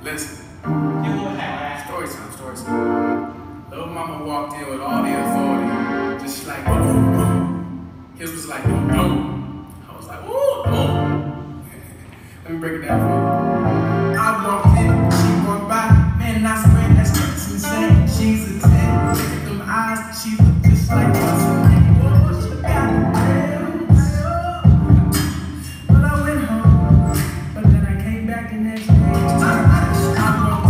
Listen. Story time, story time. Little mama walked in with all the authority. Just like, boom, boom. His was like, boom, boom. I was like, ooh, boom. Let me break it down for you. I walked in, she walked by. Man, I swear that's just insane. She's a 10. Look at them eyes, she look just like what's her name? What she got? But I went home. But then I came back the next day. I walked